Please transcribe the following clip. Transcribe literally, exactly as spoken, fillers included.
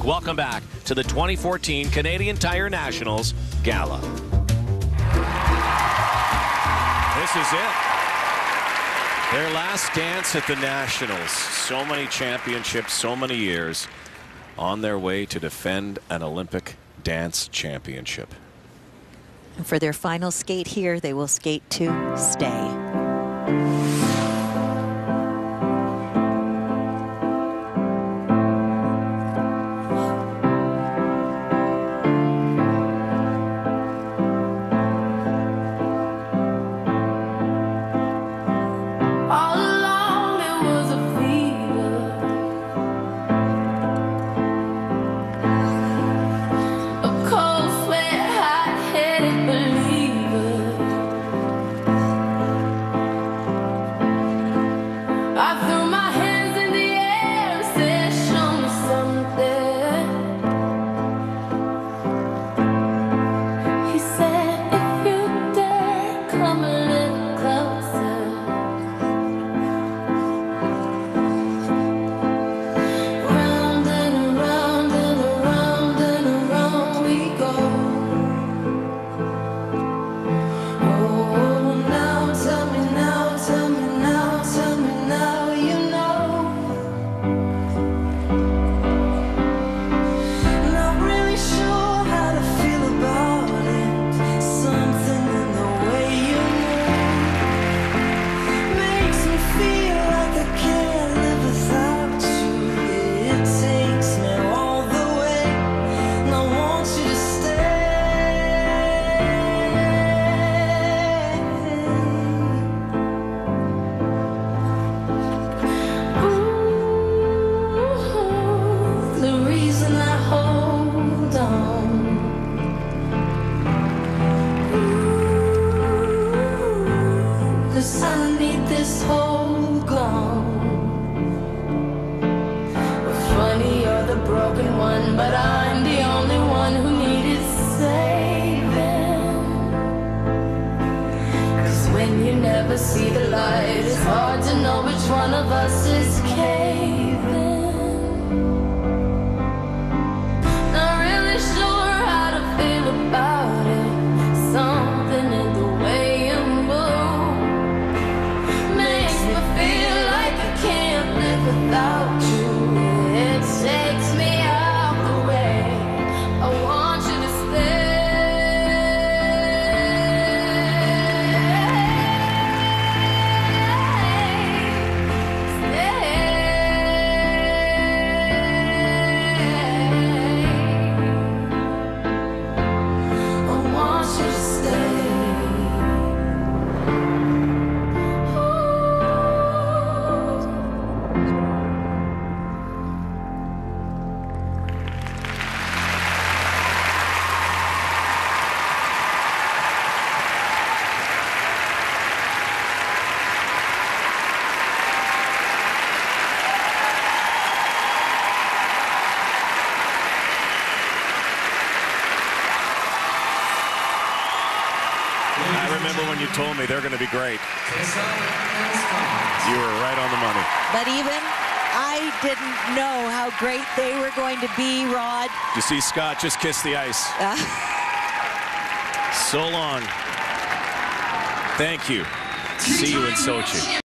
Welcome back to the twenty fourteen Canadian Tire Nationals Gala. This is it. Their last dance at the Nationals. So many championships, so many years on their way to defend an Olympic dance championship. And for their final skate here, they will skate to stay. Broken one, but I'm the only one who needed saving. 'Cause when you never see the light, it's hard to know which one of us is caving. Not really sure how to feel about it. Something in the way you move makes me feel like I can't live without you. It takes me out the way. I want you to I remember when you told me they're going to be great. You were right on the money. But even I didn't know how great they were going to be, Rod. You see Scott just kiss the ice. Uh. So long. Thank you. See you in Sochi.